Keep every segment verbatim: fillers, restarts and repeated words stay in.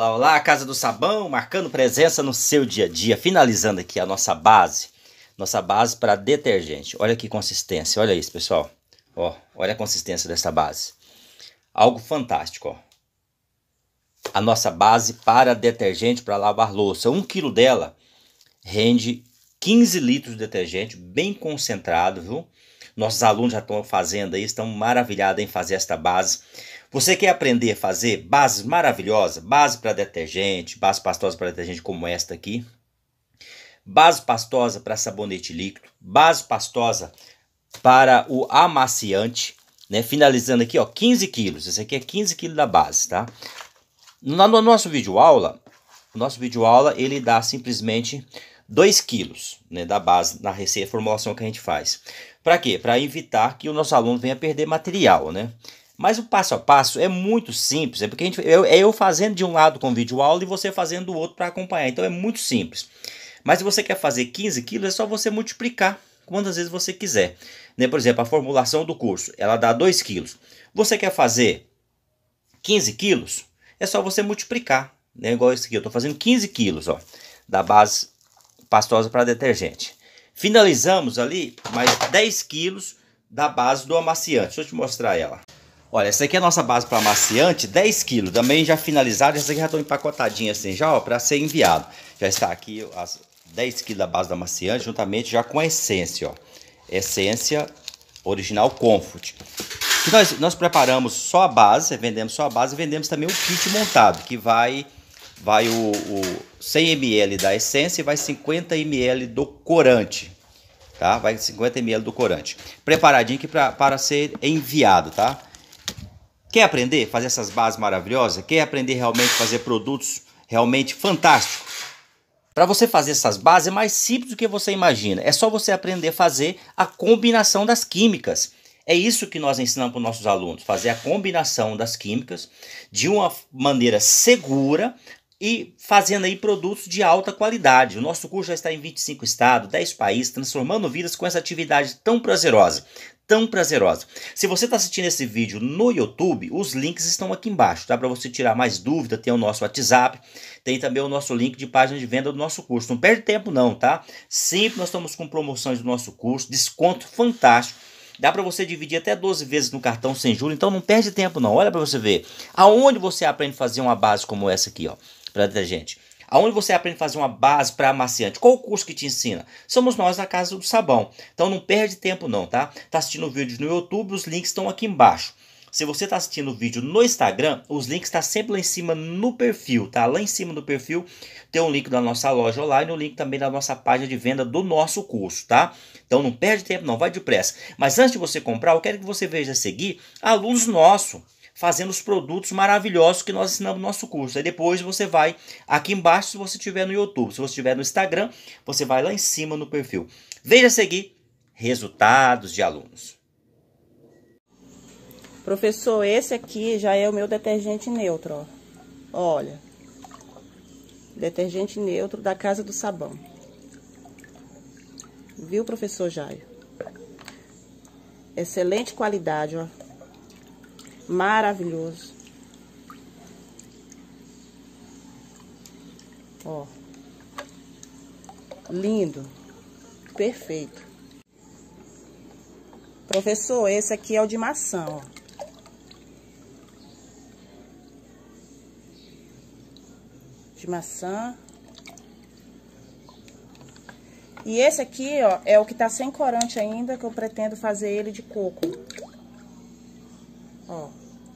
Olá, olá, Casa do Sabão, marcando presença no seu dia a dia, finalizando aqui a nossa base, nossa base para detergente. Olha que consistência, olha isso, pessoal. Ó, olha a consistência dessa base. Algo fantástico, ó. A nossa base para detergente para lavar louça. Um quilo dela rende quinze litros de detergente, bem concentrado, viu? Nossos alunos já estão fazendo aí, estão maravilhados em fazer esta base. Você quer aprender a fazer bases maravilhosas? Base para detergente, base pastosa para detergente como esta aqui. Base pastosa para sabonete líquido. Base pastosa para o amaciante. Né? Finalizando aqui, ó, quinze quilos. Esse aqui é quinze quilos da base, tá? No, no nosso vídeo aula, o nosso vídeo aula, ele dá simplesmente dois quilos, né, da base na receita, formulação que a gente faz. Para quê? Para evitar que o nosso aluno venha perder material, né? Mas o passo a passo é muito simples, é porque a gente, eu, é eu fazendo de um lado com vídeo aula e você fazendo do outro para acompanhar. Então é muito simples. Mas se você quer fazer quinze quilos, é só você multiplicar quantas vezes você quiser. Né? Por exemplo, a formulação do curso, ela dá dois quilos. Você quer fazer quinze quilos? É só você multiplicar. Né? Igual esse aqui, eu estou fazendo quinze quilos, ó, da base pastosa para detergente. Finalizamos ali mais dez quilos da base do amaciante. Deixa eu te mostrar ela. Olha, essa aqui é a nossa base para amaciante, dez quilos. Também já finalizada, essa aqui já estão empacotadinhas assim já, ó, para ser enviado. Já está aqui as dez quilos da base do amaciante, juntamente já com a essência, ó. Essência original Comfort. Que nós, nós preparamos só a base, vendemos só a base e vendemos também o kit montado, que vai... Vai o, o cem mililitros da essência e vai cinquenta mililitros do corante, tá? Vai cinquenta mililitros do corante. Preparadinho aqui pra, para ser enviado, tá? Quer aprender a fazer essas bases maravilhosas? Quer aprender realmente a fazer produtos realmente fantásticos? Para você fazer essas bases é mais simples do que você imagina. É só você aprender a fazer a combinação das químicas. É isso que nós ensinamos para os nossos alunos. Fazer a combinação das químicas de uma maneira segura e fazendo aí produtos de alta qualidade. O nosso curso já está em vinte e cinco estados, dez países, transformando vidas com essa atividade tão prazerosa. Tão prazerosa. Se você está assistindo esse vídeo no YouTube, os links estão aqui embaixo, tá? Para você tirar mais dúvida, tem o nosso WhatsApp, tem também o nosso link de página de venda do nosso curso. Não perde tempo não, tá? Sempre nós estamos com promoções do nosso curso, desconto fantástico. Dá para você dividir até doze vezes no cartão sem juros, então não perde tempo não. Olha para você ver. Aonde você aprende a fazer uma base como essa aqui, ó, para detergente? Aonde você aprende a fazer uma base para amaciante? Qual o curso que te ensina? Somos nós da Casa do Sabão. Então não perde tempo não, tá? Tá assistindo o vídeo no YouTube, os links estão aqui embaixo. Se você está assistindo o vídeo no Instagram, os links estão sempre lá em cima no perfil, tá? Lá em cima do perfil tem um link da nossa loja online e um link também da nossa página de venda do nosso curso, tá? Então não perde tempo não, vai depressa. Mas antes de você comprar, eu quero que você veja a seguir alunos nossos fazendo os produtos maravilhosos que nós ensinamos no nosso curso. Aí depois você vai aqui embaixo se você estiver no YouTube. Se você estiver no Instagram, você vai lá em cima no perfil. Veja a seguir resultados de alunos. Professor, esse aqui já é o meu detergente neutro, ó. Olha. Detergente neutro da Casa do Sabão. Viu, professor Jair? Excelente qualidade, ó. Maravilhoso. Ó. Lindo. Perfeito. Professor, esse aqui é o de maçã, ó. De maçã. E esse aqui, ó, é o que tá sem corante ainda, que eu pretendo fazer ele de coco. Ó.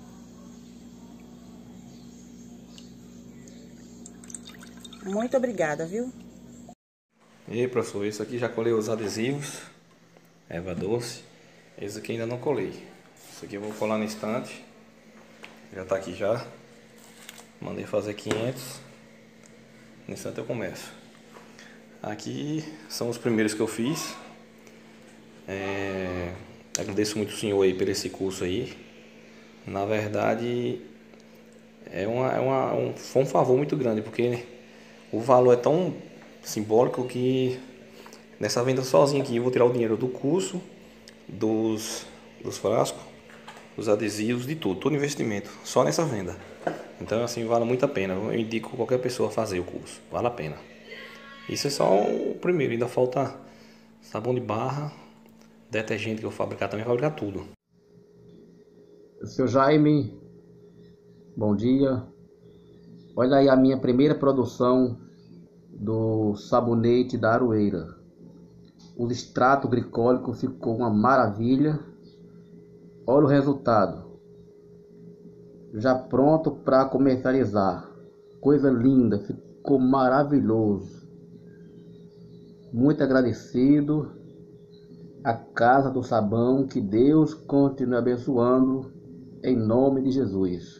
Muito obrigada, viu? E aí, professor, esse aqui já colei os adesivos, erva doce. Esse aqui ainda não colei. Esse aqui eu vou colar no estante. Já tá aqui já. Mandei fazer quinhentos. No instante eu começo. Aqui são os primeiros que eu fiz. É... Agradeço muito o senhor aí por esse curso aí. Na verdade, é uma, é uma, um, foi um favor muito grande, porque o valor é tão simbólico que nessa venda sozinha aqui eu vou tirar o dinheiro do curso, dos, dos frascos, os adesivos, de tudo, todo investimento, só nessa venda. Então, assim, vale muito a pena. Eu indico qualquer pessoa a fazer o curso, vale a pena. Isso é só o primeiro, ainda falta sabão de barra, detergente que eu vou fabricar também, fabricar tudo. Seu Jaime, bom dia. Olha aí a minha primeira produção do sabonete da Aroeira. O extrato glicólico ficou uma maravilha. Olha o resultado. Já pronto para comercializar. Coisa linda, ficou maravilhoso. Muito agradecido à Casa do Sabão. Que Deus continue abençoando em nome de Jesus.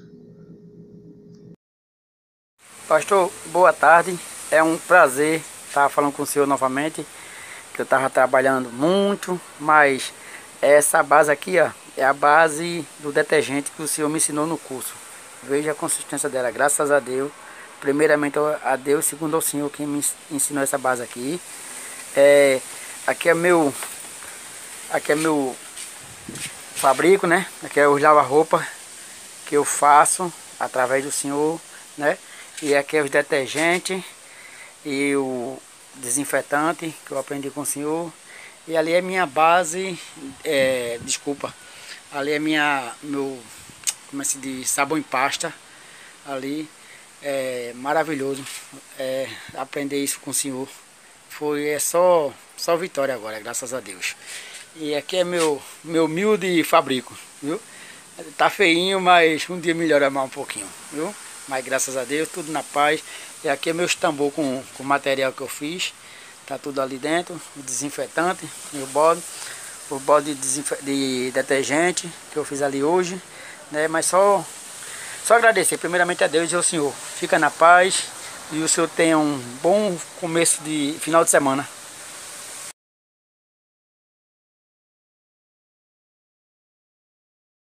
Pastor, boa tarde. É um prazer estar falando com o senhor novamente. Que eu estava trabalhando muito, mas essa base aqui, ó, é a base do detergente que o senhor me ensinou no curso. Veja a consistência dela, graças a Deus. Primeiramente a Deus, segundo ao senhor que me ensinou essa base aqui. É, aqui é meu, aqui é meu fabrico, né? Aqui é o lava-roupa que eu faço através do senhor, né? E aqui é os detergentes e o desinfetante que eu aprendi com o senhor. E ali é minha base, é, desculpa, ali é minha, meu, como é que se diz, sabão em pasta. Ali é maravilhoso, é, aprender isso com o senhor. Foi, é só, só vitória agora, graças a Deus. E aqui é meu, meu humilde fabrico, viu? Tá feinho, mas um dia melhora mais um pouquinho, viu? Mas graças a Deus, tudo na paz. E aqui é meu tambor com, com o material que eu fiz. Tá tudo ali dentro, o desinfetante, o bode, o bode de, de detergente que eu fiz ali hoje, né? Mas só, só agradecer primeiramente a Deus e ao senhor. Fica na paz e o senhor tenha um bom começo de final de semana.